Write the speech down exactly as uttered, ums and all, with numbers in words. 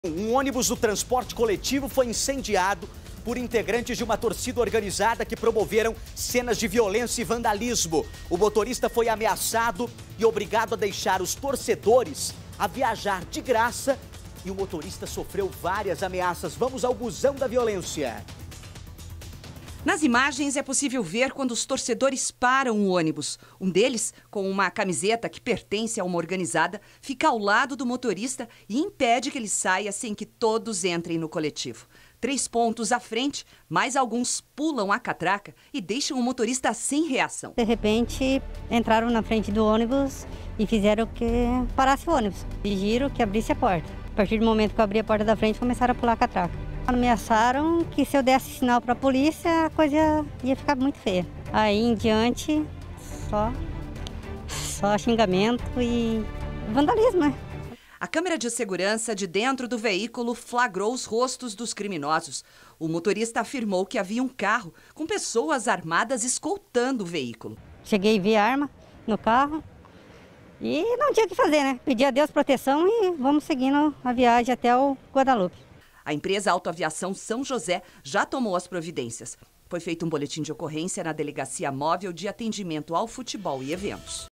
Um ônibus do transporte coletivo foi incendiado por integrantes de uma torcida organizada que promoveram cenas de violência e vandalismo. O motorista foi ameaçado e obrigado a deixar os torcedores a viajar de graça e o motorista sofreu várias ameaças. Vamos ao busão da violência. Nas imagens é possível ver quando os torcedores param o ônibus. Um deles, com uma camiseta que pertence a uma organizada, fica ao lado do motorista e impede que ele saia sem que todos entrem no coletivo. Três pontos à frente, mais alguns pulam a catraca e deixam o motorista sem reação. De repente, entraram na frente do ônibus e fizeram que parasse o ônibus. Exigiram que abrisse a porta. A partir do momento que eu abri a porta da frente, começaram a pular a catraca. Ameaçaram que se eu desse sinal para a polícia, a coisa ia ficar muito feia. Aí em diante, só, só xingamento e vandalismo, né? A câmera de segurança de dentro do veículo flagrou os rostos dos criminosos. O motorista afirmou que havia um carro com pessoas armadas escoltando o veículo. Cheguei a ver arma no carro e não tinha o que fazer, né? Pedi a Deus proteção e vamos seguindo a viagem até o Guadalupe. A empresa Autoaviação São José já tomou as providências. Foi feito um boletim de ocorrência na Delegacia Móvel de Atendimento ao Futebol e Eventos.